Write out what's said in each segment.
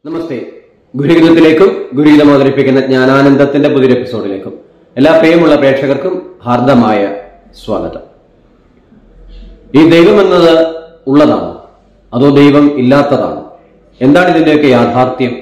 നമസ്തേ. ഗുരുഹിതത്തിലേക്കും ഗുരുഹിതം അവതരിപ്പിക്കുന്ന ജ്ഞാനാനന്ദത്തിന്റെ പുതിയൊരു എപ്പിസോഡിലേക്കും എല്ലാ പ്രിയമുള്ള പ്രേക്ഷകർക്കും ഹാർദമായ സ്വാഗതം. ഈ ദൈവം എന്നത് ഉള്ളതാണ്, അതോ ദൈവം ഇല്ലാത്തതാണ്? എന്താണ് ഇതിന്റെയൊക്കെ യാഥാർത്ഥ്യം?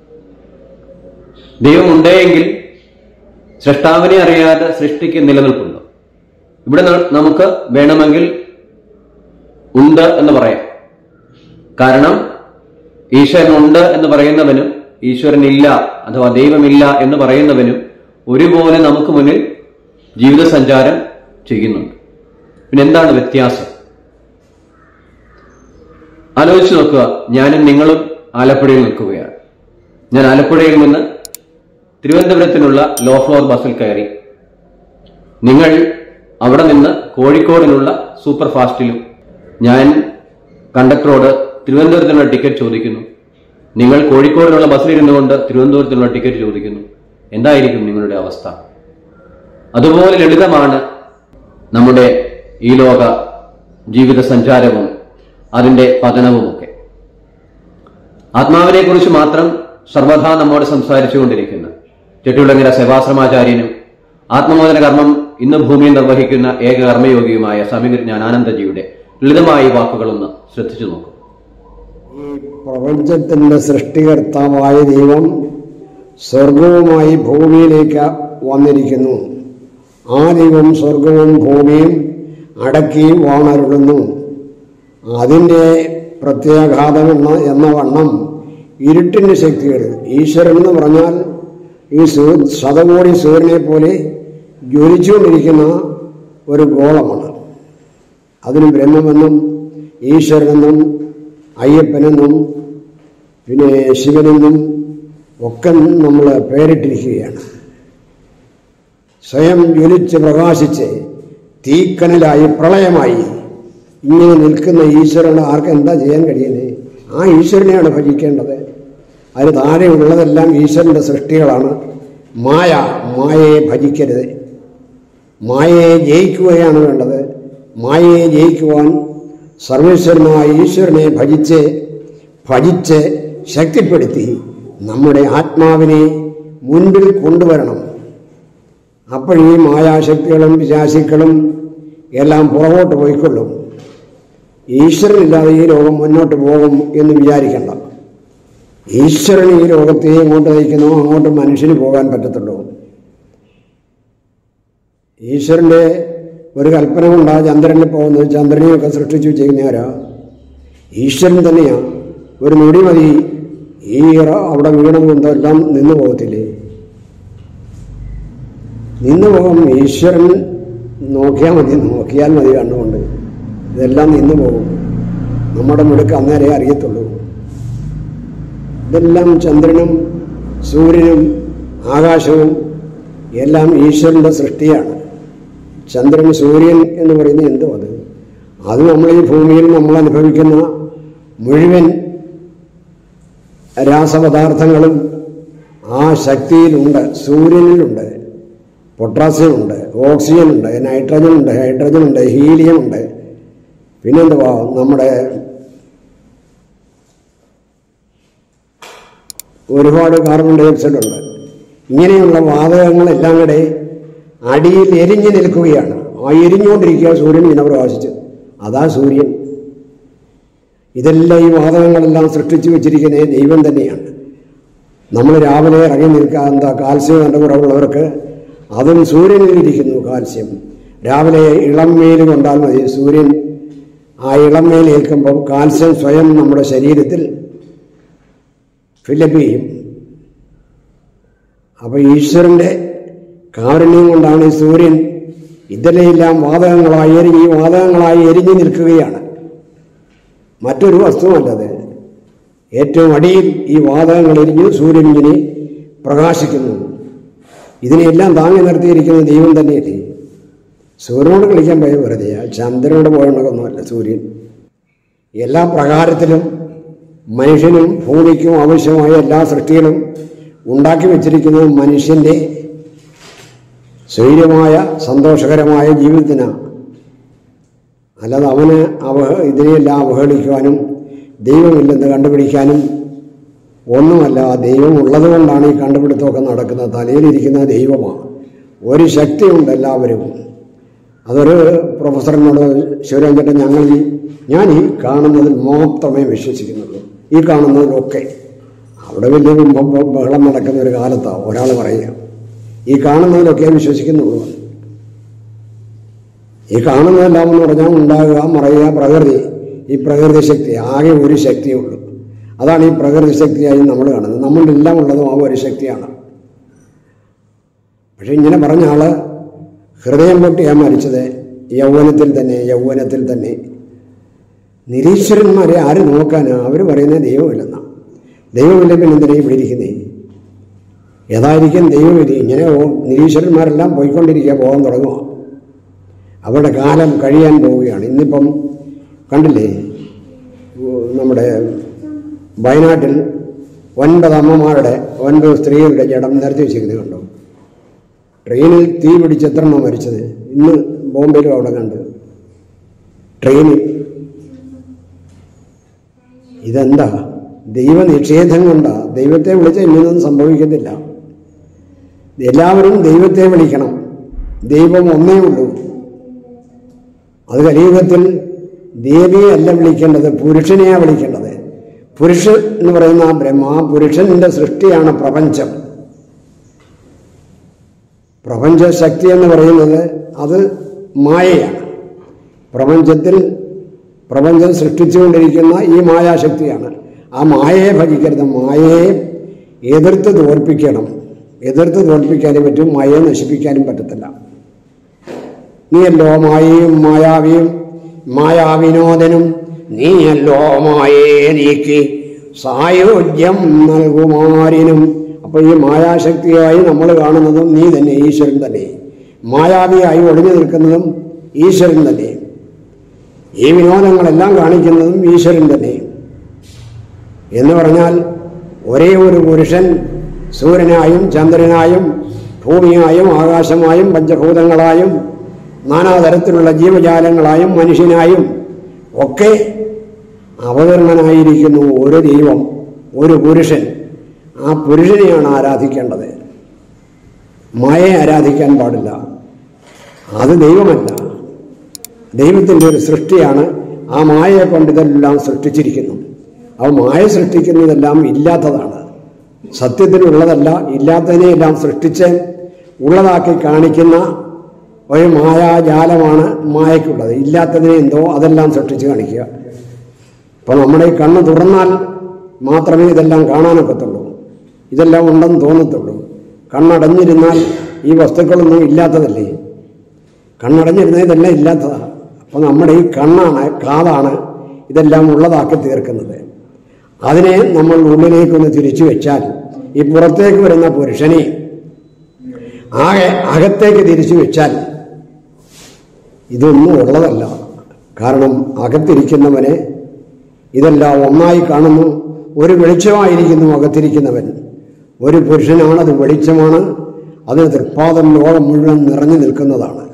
ദൈവം ഉണ്ടെങ്കിൽ സൃഷ്ടാവിനെ അറിയാതെ സൃഷ്ടിക്ക് നിലനിൽപ്പുണ്ട്. ഇവിടെ നമുക്ക് വേണമെങ്കിൽ ഉണ്ട് എന്ന് പറയാം. കാരണം ഈശ്വരനുണ്ട് എന്ന് പറയുന്നവനും ഈശ്വരനില്ല അഥവാ ദൈവമില്ല എന്ന് പറയുന്നവനും ഒരുപോലെ നമുക്ക് മുന്നിൽ ജീവിത സഞ്ചാരം ചെയ്യുന്നുണ്ട്. പിന്നെ എന്താണ് വ്യത്യാസം? ആലോചിച്ച് നോക്കുക. ഞാനും നിങ്ങളും ആലപ്പുഴയിൽ നിൽക്കുകയാണ്. ഞാൻ ആലപ്പുഴയിൽ നിന്ന് തിരുവനന്തപുരത്തിനുള്ള ലോ ഫ്ലോർ ബസ്സിൽ കയറി. നിങ്ങൾ അവിടെ നിന്ന് കോഴിക്കോടിനുള്ള സൂപ്പർ ഫാസ്റ്റിലും. ഞാൻ കണ്ടക്ടറോട് തിരുവനന്തപുരത്തിനുള്ള ടിക്കറ്റ് ചോദിക്കുന്നു. നിങ്ങൾ കോഴിക്കോടിനുള്ള ബസ്സിലിരുന്നു കൊണ്ട് തിരുവനന്തപുരത്തിനുള്ള ടിക്കറ്റ് ചോദിക്കുന്നു. എന്തായിരിക്കും നിങ്ങളുടെ അവസ്ഥ? അതുപോലെ ലളിതമാണ് നമ്മുടെ ഈ ലോക ജീവിത സഞ്ചാരവും അതിന്റെ പതനവുമൊക്കെ. ആത്മാവിനെ കുറിച്ച് മാത്രം സർവഥാ നമ്മോട് സംസാരിച്ചുകൊണ്ടിരിക്കുന്ന ചെട്ടികുളങ്ങര സേവാശ്രമാചാര്യനും ആത്മമോചന കർമ്മം ഇന്ന് ഭൂമിയിൽ നിർവഹിക്കുന്ന ഏക കർമ്മയോഗിയുമായ സ്വാമി ജ്ഞാനാനന്ദജിയുടെ ലളിതമായ വാക്കുകളൊന്ന് ശ്രദ്ധിച്ചു നോക്കും. ഈ പ്രപഞ്ചത്തിന്റെ സൃഷ്ടികർത്താവായ ദൈവം സ്വർഗവുമായി ഭൂമിയിലേക്ക് വന്നിരിക്കുന്നു. ആ ദൈവം സ്വർഗവും ഭൂമിയും അടക്കി വാണരുളുന്നു. അതിൻ്റെ പ്രത്യാഘാതം എന്ന വണ്ണം ഇരുട്ടിന്റെ ശക്തികൾ, ഈശ്വരൻ എന്ന് പറഞ്ഞാൽ ഈ ശതകോടി സൂര്യനെ പോലെ ജ്വലിച്ചുകൊണ്ടിരിക്കുന്ന ഒരു ഗോളമാണ്. അതിന് ബ്രഹ്മമെന്നും ഈശ്വരനെന്നും അയ്യപ്പനെന്നും പിന്നെ ശിവനെന്നും ഒക്കെ നമ്മൾ പേരിട്ടിരിക്കുകയാണ്. സ്വയം ജ്വലിച്ച് പ്രകാശിച്ച് തീക്കനലായി പ്രളയമായി ഇങ്ങനെ നിൽക്കുന്ന ഈശ്വരന് ആർക്ക് എന്താ ചെയ്യാൻ കഴിയുന്നത്? ആ ഈശ്വരനെയാണ് ഭജിക്കേണ്ടത്. അതിന് താഴെയുള്ളതെല്ലാം ഈശ്വരന്റെ സൃഷ്ടികളാണ്. മായയെ ഭജിക്കരുത്. മായയെ ജയിക്കുകയാണ് വേണ്ടത്. മായയെ ജയിക്കുവാൻ സർവേശ്വരനായ ഈശ്വരനെ ഭജിച്ച് ശക്തിപ്പെടുത്തി നമ്മുടെ ആത്മാവിനെ മുൻപിൽ കൊണ്ടുവരണം. അപ്പോഴീ മായാശക്തികളും പിശാചുക്കളും എല്ലാം പുറകോട്ട് പോയിക്കൊള്ളും. ഈശ്വരനില്ലാതെ ഈ ലോകം മുന്നോട്ട് പോകും എന്ന് വിചാരിക്കണ്ട. ഈശ്വരൻ ഈ ലോകത്തെ എങ്ങോട്ട് നയിക്കുന്നോ അങ്ങോട്ട് മനുഷ്യന് പോകാൻ പറ്റത്തുള്ളൂ. ഈശ്വരന്റെ ഒരു കൽപ്പന കൊണ്ടാ ചന്ദ്രനിൽ പോകുന്നത്. ചന്ദ്രനെയൊക്കെ സൃഷ്ടിച്ചു വെച്ചിരിക്കുന്നവരാ ഈശ്വരൻ തന്നെയാ. ഒരു നൊടി മതി ഈ അവിടെ വീണതെല്ലാം നിന്നു പോകത്തില്ലേ? നിന്നു പോകും. ഈശ്വരൻ നോക്കിയാൽ മതി കണ്ണുകൊണ്ട്. ഇതെല്ലാം നിന്നു പോകും. നമ്മുടെ മുടുക്ക് അന്നേരെ അറിയത്തുള്ളൂ. ഇതെല്ലാം ചന്ദ്രനും സൂര്യനും ആകാശവും എല്ലാം ഈശ്വരന്റെ സൃഷ്ടിയാണ്. ചന്ദ്രൻ സൂര്യൻ എന്ന് പറയുന്നത് എന്തോ അത് നമ്മൾ ഈ ഭൂമിയിൽ നമ്മൾ അനുഭവിക്കുന്ന മുഴുവൻ രാസപദാർത്ഥങ്ങളും ആ ശക്തിയിലുണ്ട്. സൂര്യനിലുണ്ട്. പൊട്ടാസ്യം ഉണ്ട്, ഓക്സിജൻ ഉണ്ട്, നൈട്രജൻ ഉണ്ട്, ഹൈഡ്രജൻ ഉണ്ട്, ഹീലിയം ഉണ്ട്. പിന്നെന്തുവാ നമ്മുടെ ഒരുപാട് കാർബൺ ഡൈ ഓക്സൈഡ് ഉണ്ട്. ഇങ്ങനെയുള്ള വാതകങ്ങളെല്ലാം കൂടെ അടിയിൽ എരിഞ്ഞു നിൽക്കുകയാണ്. ആ എരിഞ്ഞുകൊണ്ടിരിക്കുക സൂര്യൻ ഇങ്ങനെ പ്രകാശിച്ച്. അതാ സൂര്യൻ. ഇതെല്ലാം ഈ വാതകങ്ങളെല്ലാം സൃഷ്ടിച്ചു വെച്ചിരിക്കുന്ന ദൈവം തന്നെയാണ്. നമ്മൾ രാവിലെ ഇറങ്ങി നിൽക്കാൻ കാൽസ്യം എൻ്റെ കുറവുള്ളവർക്ക് അതും സൂര്യനിലിരിക്കുന്നു. കാൽസ്യം രാവിലെ ഇളം വെയിൽ കൊണ്ടാൽ മതി. സൂര്യൻ ആ ഇളം വെയിൽ ഏൽക്കുമ്പോൾ കാൽസ്യം സ്വയം നമ്മുടെ ശരീരത്തിൽ ഫില്ലപ്പ് ചെയ്യും. അപ്പൊ ഈശ്വരന്റെ കാരുണ്യം കൊണ്ടാണ് ഈ സൂര്യൻ ഇതിലെല്ലാം വാതകങ്ങളായി എരിഞ്ഞു നിൽക്കുകയാണ്. മറ്റൊരു വസ്തുവല്ലത്. ഏറ്റവും അടിയിൽ ഈ വാതകങ്ങൾ എരിഞ്ഞ് സൂര്യൻ ഇങ്ങനെ പ്രകാശിക്കുന്നു. ഇതിനെല്ലാം താങ്ങി നിർത്തിയിരിക്കുന്ന ദൈവം തന്നെയല്ലേ. സൂര്യനോട് കളിക്കാൻ പോയ വെറുതെ, ചന്ദ്രനോട് പോയതൊന്നുമല്ല. സൂര്യൻ എല്ലാ പ്രകാരത്തിലും മനുഷ്യനും ഭൂമിക്കും ആവശ്യമായ എല്ലാ സൃഷ്ടികളും ഉണ്ടാക്കി വച്ചിരിക്കുന്നത് മനുഷ്യന്റെ സ്വൈര്യമായ സന്തോഷകരമായ ജീവിതത്തിനാണ്. അല്ലാതെ അവന് ഇതിനെയെല്ലാം അവഹേളിക്കുവാനും ദൈവമില്ലെന്ന് കണ്ടുപിടിക്കാനും ഒന്നുമല്ല, ദൈവം ഉള്ളത് കൊണ്ടാണ് ഈ കണ്ടുപിടുത്തമൊക്കെ നടക്കുന്നത്. തലയിലിരിക്കുന്ന ദൈവമാണ്. ഒരു ശക്തിയുണ്ട് എല്ലാവരും. അതൊരു പ്രൊഫസറിനോട് ശിവരാജൻ ഞാൻ ഈ കാണുന്നതിൽ മാത്രമേ വിശ്വസിക്കുന്നുള്ളൂ, ഈ കാണുന്നതിലൊക്കെ. അവിടെ വലിയ ബഹളം നടക്കുന്ന ഒരു കാലത്താണ് ഒരാൾ പറയുക ഈ കാണുന്നതിലൊക്കെ വിശ്വസിക്കുന്നുള്ളൂ. ഈ കാണുന്നതെല്ലാം എന്ന് പറഞ്ഞാൽ ഉണ്ടാകുക, മറയുക, പ്രകൃതി. ഈ പ്രകൃതി ശക്തി ആകെ ഒരു ശക്തിയുള്ളൂ. അതാണ് ഈ പ്രകൃതി ശക്തിയായി നമ്മൾ കാണുന്നത്. നമ്മളിലെല്ലാം ഉള്ളതും ആ ഒരു ശക്തിയാണ്. പക്ഷെ ഇങ്ങനെ പറഞ്ഞ ആള് ഹൃദയം പൊട്ടിയാ മരിച്ചത് യൗവനത്തിൽ തന്നെ. നിരീശ്വരന്മാരെ ആര് നോക്കാനാ? അവർ പറയുന്നത് ദൈവമില്ലെന്നാ. ദൈവമില്ല പിന്നെ എന്തിനാ ഇവിടെ ഇരിക്കുന്നേ? ഏതായിരിക്കും ദൈവമില്ല? ഇങ്ങനെ നിരീശ്വരന്മാരെല്ലാം പോകാൻ തുടങ്ങുക. അവരുടെ കാലം കഴിയാൻ പോവുകയാണ്. ഇന്നിപ്പം കണ്ടില്ലേ, നമ്മുടെ വയനാട്ടിൽ 9 അമ്മമാരുടെ 9 സ്ത്രീകളുടെ ജഡം നിരത്തി വെച്ചിരിക്കുന്നത് കണ്ടോ? ട്രെയിനിൽ തീ പിടിച്ച് എത്ര എണ്ണം മരിച്ചത്? ഇന്ന് ബോംബെയിലും അവിടെ കണ്ട് ട്രെയിനിൽ. ഇതെന്താ? ദൈവനിഷേധം കൊണ്ടാ. ദൈവത്തെ വിളിച്ചാൽ ഇന്നൊന്നും സംഭവിക്കത്തില്ല. എല്ലാവരും ദൈവത്തെ വിളിക്കണം. ദൈവം ഒന്നേ ഉള്ളൂ. അത് കലിയുഗത്തിൽ ദേവിയല്ല വിളിക്കേണ്ടത്, പുരുഷനെയാണ് വിളിക്കേണ്ടത്. പുരുഷൻ എന്ന് പറയുന്ന ആ പുരുഷന്റെ സൃഷ്ടിയാണ് പ്രപഞ്ചം. പ്രപഞ്ചശക്തി എന്ന് പറയുന്നത് അത് മായയാണ്. പ്രപഞ്ചം സൃഷ്ടിച്ചുകൊണ്ടിരിക്കുന്ന ഈ മായാശക്തിയാണ്. ആ മായയെ ഭജിക്കരുത്. മായയെ എതിർത്ത് തോൽപ്പിക്കണം. എതിർത്ത് തോൽപ്പിക്കാനും പറ്റും, മായയെ നശിപ്പിക്കാനും പറ്റത്തില്ല. നീയല്ലോ മായയും മായാവിനോദനും, നീയല്ലോ മായയെ നീക്കി സായോജ്യം നൽകുമാരിനും. അപ്പൊ ഈ മായാശക്തിയായി നമ്മൾ കാണുന്നതും നീ തന്നെ, ഈശ്വരൻ തന്നെ. മായാവിയായി ഒളിഞ്ഞു നിൽക്കുന്നതും ഈശ്വരൻ തന്നെ. ഈ വിനോദങ്ങളെല്ലാം കാണിക്കുന്നതും ഈശ്വരൻ തന്നെ. എന്ന് പറഞ്ഞാൽ ഒരേ ഒരു പുരുഷൻ സൂര്യനായും ചന്ദ്രനായും ഭൂമിയായും ആകാശമായും പഞ്ചഭൂതങ്ങളായും നാനാതരത്തിലുള്ള ജീവജാലങ്ങളായും മനുഷ്യനായും ഒക്കെ അവതരണനായിരിക്കുന്നു ഒരു ദൈവം, ഒരു പുരുഷൻ. ആ പുരുഷനെയാണ് ആരാധിക്കേണ്ടത്. മായയെ ആരാധിക്കാൻ പാടില്ല. അത് ദൈവമല്ല, ദൈവത്തിൻ്റെ ഒരു സൃഷ്ടിയാണ്. ആ മായയെ കൊണ്ട് ഇതെല്ലാം സൃഷ്ടിച്ചിരിക്കുന്നു. ആ മായ സൃഷ്ടിക്കുന്നതെല്ലാം ഇല്ലാത്തതാണ്, സത്യത്തിനുള്ളതല്ല. ഇല്ലാത്തതിനെയെല്ലാം സൃഷ്ടിച്ച് ഉള്ളതാക്കി കാണിക്കുന്ന ഒരു മായാജാലമാണ് മായയ്ക്കുള്ളത്. ഇല്ലാത്തതിനെ എന്തോ അതെല്ലാം സൃഷ്ടിച്ച് കാണിക്കുക. ഇപ്പം നമ്മുടെ ഈ കണ്ണ് തുറന്നാൽ മാത്രമേ ഇതെല്ലാം കാണാനൊക്കത്തുള്ളൂ, ഇതെല്ലാം ഉണ്ടെന്ന് തോന്നത്തുള്ളൂ. കണ്ണടഞ്ഞിരുന്നാൽ ഈ വസ്തുക്കളൊന്നും ഇല്ലാത്തതല്ലേ? കണ്ണടഞ്ഞിരുന്നാൽ ഇതെല്ലാം ഇല്ലാത്തതാണ്. അപ്പം നമ്മുടെ ഈ കണ്ണാണ്, കാതാണ് ഇതെല്ലാം ഉള്ളതാക്കി തീർക്കുന്നത്. അതിനെ നമ്മൾ ഉള്ളിലേക്കൊന്ന് തിരിച്ചു വെച്ചാൽ ഈ പുറത്തേക്ക് വരുന്ന പുരുഷനെ ആകെ അകത്തേക്ക് തിരിച്ചു വെച്ചാൽ ഇതൊന്നും ഉള്ളതല്ല. കാരണം അകത്തിരിക്കുന്നവനെ ഇതെല്ലാം ഒന്നായി കാണുന്നു. ഒരു വെളിച്ചമായിരിക്കുന്നു അകത്തിരിക്കുന്നവൻ. ഒരു പുരുഷനാണത്, വെളിച്ചമാണ്. അതിന് തൃപ്പാദം ലോകം മുഴുവൻ നിറഞ്ഞു നിൽക്കുന്നതാണ്.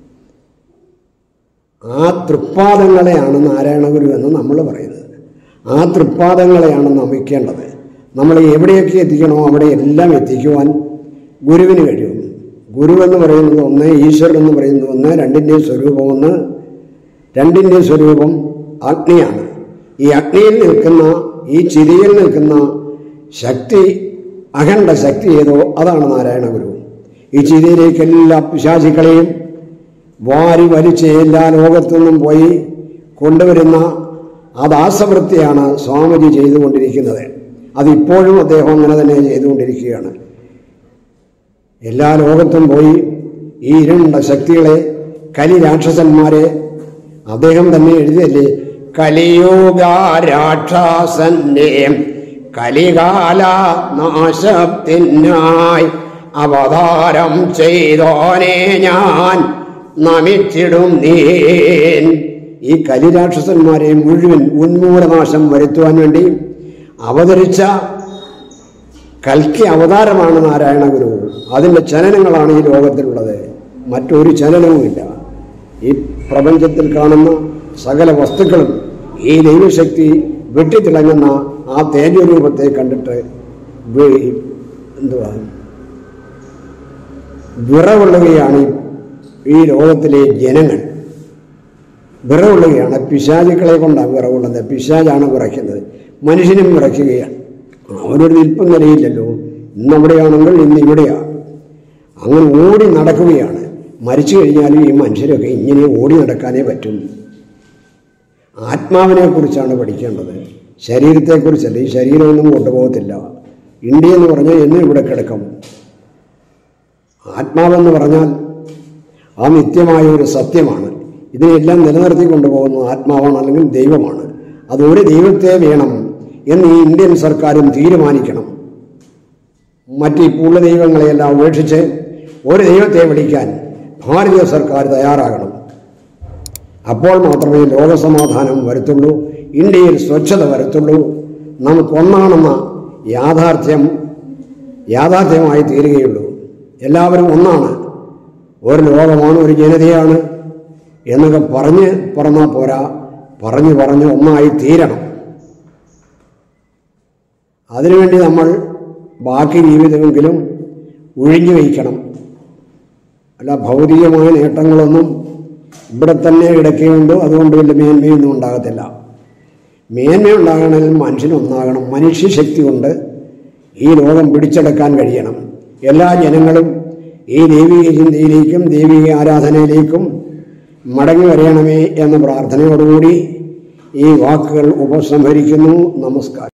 ആ തൃപ്പാദങ്ങളെയാണ് നാരായണഗുരു എന്ന് നമ്മൾ പറയുന്നത്. ആ തൃപ്പാദങ്ങളെയാണ് നമിക്കേണ്ടത്. നമ്മൾ എവിടെയൊക്കെ എത്തിക്കണോ അവിടെ എല്ലാം എത്തിക്കുവാൻ ഗുരുവിന് കഴിയും. ഗുരുവെന്ന് പറയുന്നത് ഒന്ന്, ഈശ്വരൻ എന്ന് പറയുന്നത് ഒന്ന്, രണ്ടിൻ്റെയും സ്വരൂപം ഒന്ന്. രണ്ടിൻ്റെയും സ്വരൂപം അഗ്നിയാണ്. ഈ അഗ്നിയിൽ നിൽക്കുന്ന, ഈ ചിരിയിൽ നിൽക്കുന്ന ശക്തി, അഖണ്ഡ ശക്തി ഏതോ അതാണ് നാരായണഗുരു. ഈ ചിരിയിലേക്ക് എല്ലാ പിശാചുക്കളെയും വാരി വലിച്ച് എല്ലാ ലോകത്തുനിന്നും പോയി കൊണ്ടുവരുന്ന ആ ദാസവൃത്തിയാണ് സ്വാമിജി ചെയ്തുകൊണ്ടിരിക്കുന്നത്. അതിപ്പോഴും അദ്ദേഹം അങ്ങനെ തന്നെ ചെയ്തുകൊണ്ടിരിക്കുകയാണ്. എല്ലാ ലോകത്തും പോയി ഈ ഇരുണ്ട ശക്തികളെ, കലി രാക്ഷസന്മാരെ അദ്ദേഹം തന്നെ എഴുതിയല്ലേ, കലിയുഗ രാക്ഷസന്റെ കലികാല നാശത്തിനായി അവതാരം ചെയ്തോനെ ഞാൻ നമിച്ചിടും നീൻ. ഈ കലിരാക്ഷസന്മാരെ മുഴുവൻ ഉന്മൂലനാശം വരുത്തുവാൻ വേണ്ടി അവതരിച്ച കൽക്കി അവതാരമാണ് നാരായണഗുരു. അതിൻ്റെ ചലനങ്ങളാണ് ഈ ലോകത്തിലുള്ളത്, മറ്റൊരു ചലനവുമില്ല. ഈ പ്രപഞ്ചത്തിൽ കാണുന്ന സകല വസ്തുക്കളും ഈ ദൈവശക്തി വെട്ടിത്തിളങ്ങുന്ന ആ തേജോരൂപത്തെ കണ്ടിട്ട് എന്തുവാ വിറകൊള്ളുകയാണ് ഈ ലോകത്തിലെ ജനങ്ങൾ. വിറകൊള്ളുകയാണ്. പിശാചുക്കളെ കൊണ്ടാണ് വിറകൊള്ളുന്നത്. പിശാചാണ് വിറയ്ക്കുന്നത്. മനുഷ്യനും വിറയ്ക്കുകയാണ്. അവനൊരു നിൽപ്പം നിലയില്ലല്ലോ. ഇന്നവിടെയാണെങ്കിൽ ഇന്ന് ഇവിടെയാണ്. അങ്ങനെ ഓടി നടക്കുകയാണ്. മരിച്ചു കഴിഞ്ഞാലും ഈ മനുഷ്യരൊക്കെ ഇങ്ങനെ ഓടി നടക്കാനേ പറ്റും. ആത്മാവിനെ കുറിച്ചാണ് പഠിക്കേണ്ടത്, ശരീരത്തെക്കുറിച്ചല്ല. ഈ ശരീരമൊന്നും കൊണ്ടുപോകത്തില്ല. ഇന്ത്യ എന്ന് പറഞ്ഞാൽ എന്നും ഇവിടെ കിടക്കും. ആത്മാവെന്ന് പറഞ്ഞാൽ ആ നിത്യമായ ഒരു സത്യമാണ്. ഇതിനെല്ലാം നിലനിർത്തി കൊണ്ടുപോകുന്നത് ആത്മാവാണ്, അല്ലെങ്കിൽ ദൈവമാണ്. അതൊരു ദൈവത്തെ വേണം എന്ന് ഈ ഇന്ത്യൻ സർക്കാരും തീരുമാനിക്കണം. മറ്റിപ്പുള്ള ദൈവങ്ങളെയെല്ലാം ഉപേക്ഷിച്ച് ഒരു ദൈവത്തെ വിളിക്കാൻ ഭാരതീയ സർക്കാർ തയ്യാറാകണം. അപ്പോൾ മാത്രമേ ലോകസമാധാനം വരത്തുള്ളൂ, ഇന്ത്യയിൽ സ്വച്ഛത വരത്തുള്ളൂ. നമുക്കൊന്നാണെന്ന യാഥാർത്ഥ്യമായി തീരുകയുള്ളൂ. എല്ലാവരും ഒന്നാണ്, ഒരു ലോകമാണ്, ഒരു ജനതയാണ് എന്നൊക്കെ പറഞ്ഞാൽ പോരാ. പറഞ്ഞ് ഒന്നായി തീരണം. അതിനുവേണ്ടി നമ്മൾ ബാക്കി ജീവിതമെങ്കിലും ഒഴിഞ്ഞു വയ്ക്കണം. അല്ല, ഭൗതികമായ നേട്ടങ്ങളൊന്നും ഇവിടെ തന്നെ കിടക്കുകയുണ്ട്, അതുകൊണ്ട് വലിയ മേന്മയൊന്നും ഉണ്ടാകത്തില്ല. മേന്മയുണ്ടാകണമെങ്കിൽ മനുഷ്യനൊന്നാകണം. മനുഷ്യശക്തി കൊണ്ട് ഈ ലോകം പിടിച്ചെടുക്കാൻ കഴിയണം. എല്ലാ ജനങ്ങളും ഈ ദൈവിക ചിന്തയിലേക്കും ദൈവിക ആരാധനയിലേക്കും മടങ്ങി വരയണമേ എന്ന പ്രാർത്ഥനയോടുകൂടി ഈ വാക്കുകൾ ഉപസംഹരിക്കുന്നു. നമസ്കാരം.